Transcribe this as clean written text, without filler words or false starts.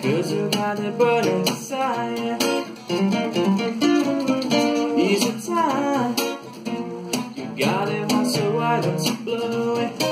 'cause you got the burning desire. Is it time? You got it, so why don't you blow it?